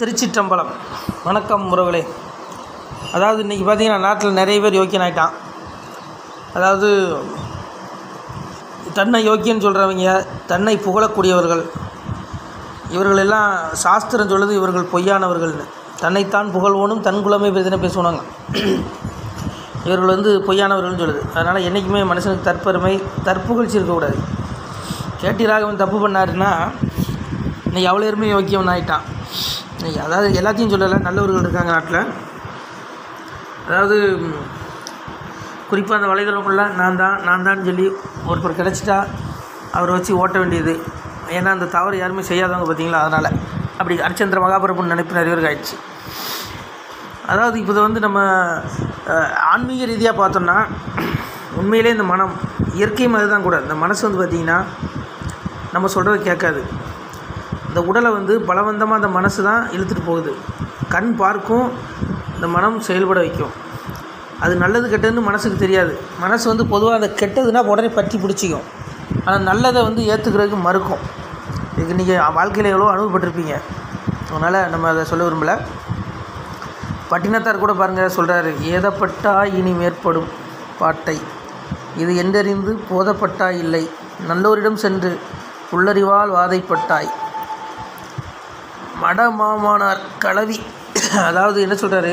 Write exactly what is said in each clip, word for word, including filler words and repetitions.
திருச்சிற்றம்பலம். வணக்கம் உறவுகளே. அதாவது இன்றைக்கி பார்த்திங்கன்னா நாட்டில் நிறைய பேர் யோக்கியன் ஆகிட்டான். அதாவது தன்னை யோக்கியன்னு சொல்கிறவங்க, தன்னை புகழக்கூடியவர்கள், இவர்களெல்லாம் சாஸ்திரம் சொல்லுது இவர்கள் பொய்யானவர்கள்னு. தன்னைத்தான் புகழ்வோனும் தன் குலமே பெரிதுன்னு பேசுவாங்க. இவர்கள் வந்து பொய்யானவர்கள்னு சொல்லுது. அதனால் என்றைக்குமே மனுஷனுக்கு தற்பெருமை தற்புகழ்ச்சி இருக்கக்கூடாது. கேட்டி ராகவன் தப்பு பண்ணாருன்னா இன்றைக்கி அவ்வளோ பேருமே யோக்கியவன் ஆகிட்டான். அதாவது எல்லாத்தையும் சொல்லலை, நல்லவர்கள் இருக்காங்க நாட்டில். அதாவது குறிப்பாக அந்த வலைதளக்குள்ள நான் தான் நான் தான் சொல்லி ஒருத்தர் கிடச்சிட்டா அவரை வச்சு ஓட்ட வேண்டியது. ஏன்னா அந்த தவறு யாருமே செய்யாதவங்க பார்த்தீங்களா, அதனால் அப்படி ஹரிச்சந்திர மகாபிரபுன்னு நினைப்பு நிறைய பேருக்கு ஆயிடுச்சு. அதாவது இப்போ வந்து நம்ம ஆன்மீக ரீதியாக பார்த்தோம்னா உண்மையிலே இந்த மனம் இயற்கை மாதிரி தான் கூட. இந்த மனசு வந்து பார்த்திங்கன்னா நம்ம சொல்கிறத கேட்காது. இந்த உடலை வந்து பலவந்தமாக அந்த மனசு தான் இழுத்துட்டு போகுது. கண் பார்க்கும், இந்த மனம் செயல்பட வைக்கும். அது நல்லது கெட்டதுன்னு மனசுக்கு தெரியாது. மனசு வந்து பொதுவாக அந்த கெட்டதுன்னா உடனே பற்றி பிடிச்சிக்கும். ஆனால் நல்லதை வந்து ஏற்றுக்கிறதுக்கு மறுக்கும். இதுக்கு நீங்கள் வாழ்க்கையில் எவ்வளோ அனுபவப்பட்டிருப்பீங்க. அதனால் நம்ம அதை சொல்ல விரும்பலை. பட்டினத்தார் கூட பாருங்கள் சொல்கிறாரு, ஏதப்பட்டா இனி மேற்படும் பாட்டை இது என்றறிந்து போதப்பட்டாய் இல்லை, நல்லோரிடம் சென்று உள்ளறிவால் வாதைப்பட்டாய் மடமாமானார் கலவி. அதாவது என்ன சொல்கிறாரு,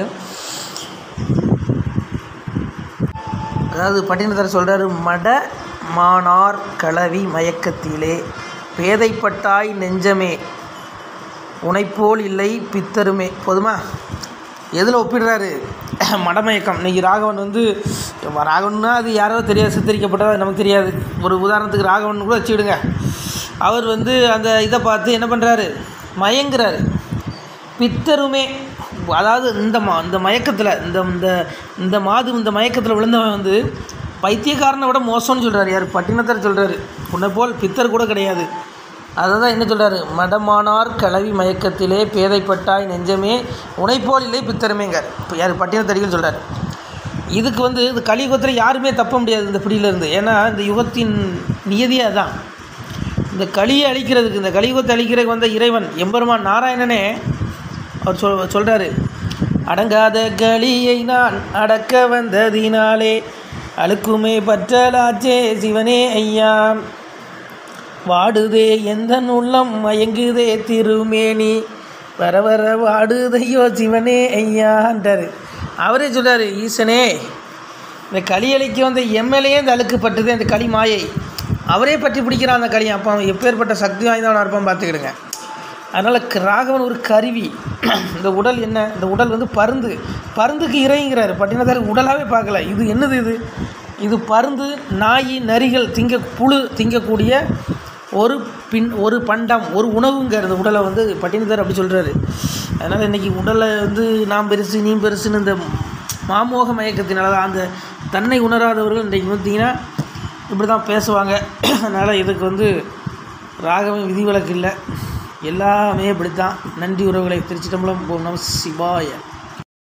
அதாவது பட்டினத்தார் சொல்கிறாரு, மட மானார் கலவி மயக்கத்திலே பேதைப்பட்டாய் நெஞ்சமே உனைப்போல் இல்லை பித்தருமே. போதுமா? எதில் ஒப்பிடுறாரு? மடமயக்கம். இன்றைக்கி ராகவன் வந்து ராகவன்னா அது யாரோ தெரியாது, சித்தரிக்கப்பட்டதா நமக்கு தெரியாது. ஒரு உதாரணத்துக்கு ராகவன் கூட வச்சுக்கிடுங்க. அவர் வந்து அந்த இதை பார்த்து என்ன பண்ணுறாரு, மயங்குறாரு. பித்தருமே, அதாவது இந்த மா இந்த மயக்கத்தில் இந்த இந்த இந்த மாது இந்த மயக்கத்தில் விழுந்தவன் வந்து பைத்தியக்காரனை விட மோசம்னு சொல்கிறார். யார்? பட்டினத்தார் சொல்கிறாரு. உன்னை போல் பித்தர் கூட கிடையாது. அதை தான் என்ன சொல்கிறாரு, மடமானார் கலவி மயக்கத்திலே பேதைப்பட்டாய் நெஞ்சமே உனைப்போல் இல்லை பித்தருமேங்க. இப்போ யார்? பட்டினத்தாரிகள் சொல்கிறார். இதுக்கு வந்து இந்த கலியுகத்தில் யாருமே தப்ப முடியாது இந்த பிடியிலேருந்து. ஏன்னா இந்த யுகத்தின் நியதியே அதுதான். இந்த கலியை அழிக்கிறதுக்கு, இந்த கலியுகத்தை அழிக்கிறதுக்கு வந்த இறைவன் எம்பெருமான் நாராயணனே அவர் சொல் சொல்கிறாரு, அடங்காத கலியை நான் அடக்க வந்ததினாலே அழுக்குமே பற்றலாச்சே சிவனே ஐயா, வாடுதே எந்த உள்ளம் மயங்குதே திருமேனி வர வர வாடுதையோ சிவனே ஐயான்றார். அவரே சொல்கிறார், ஈசனே இந்த களியலைக்க வந்த எம்எல்ஏ இந்த அழுக்குப்பட்டது அந்த களி மாயை. அவரே பற்றி பிடிக்கிறான் அந்த களியை. அப்போ அவன் எப்பேற்பட்ட சக்தி வாய்ந்தவனாக இருப்பான் பார்த்துக்கிடுங்க. அதனால் ராகவன் ஒரு கருவி. இந்த உடல் என்ன? இந்த உடல் வந்து பருந்து. பருந்துக்கு இறைங்கிறார் பட்டினத்தார். உடலாகவே பார்க்கல. இது என்னது? இது இது பருந்து, நாய், நரிகள் திங்க புழு திங்கக்கூடிய ஒரு பின் ஒரு பண்டம், ஒரு உணவுங்கிறது உடலை வந்து பட்டினத்தார் அப்படி சொல்கிறாரு. அதனால் இன்றைக்கி உடலை வந்து நாம் பெருசு நீ பெருசுன்னு இந்த மாமோக மயக்கத்தினால தான் அந்த தன்னை உணராதவர்கள் இன்றைக்கி பார்த்தீங்கன்னா இப்படி தான் பேசுவாங்க. அதனால் இதுக்கு வந்து ராகவன் விதிவிலக்கு இல்லை, எல்லாமே இப்படி தான். நன்றி உறவுகளை. திருச்சிற்றம்பலம். ஓம் நம சிவாய.